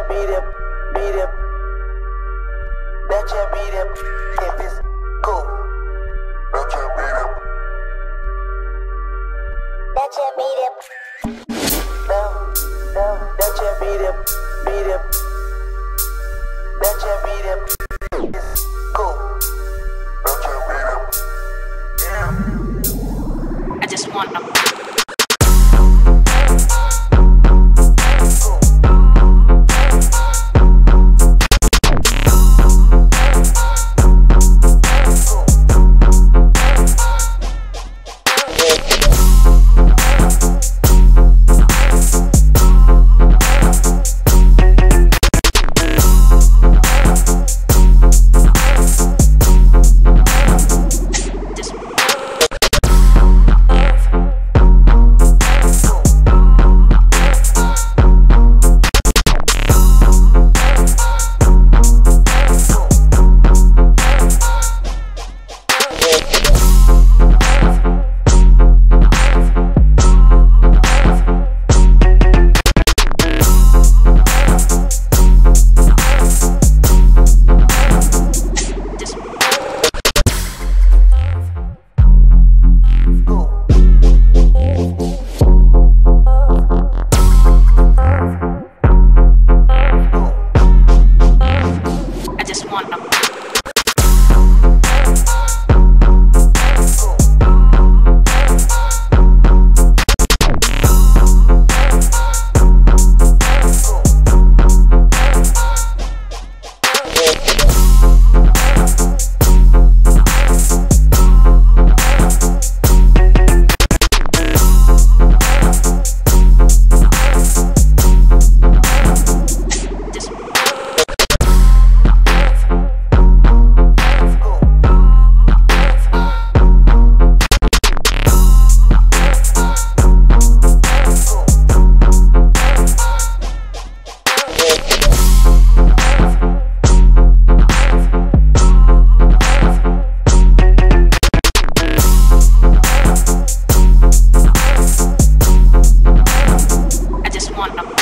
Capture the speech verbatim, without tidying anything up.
beat him, beat him. That you beat him if it's cool. That you beat him. That you beat him. No, no, that you beat him, beat him. That you beat him. It's cool. That you beat him. Yeah. I just want a I just want a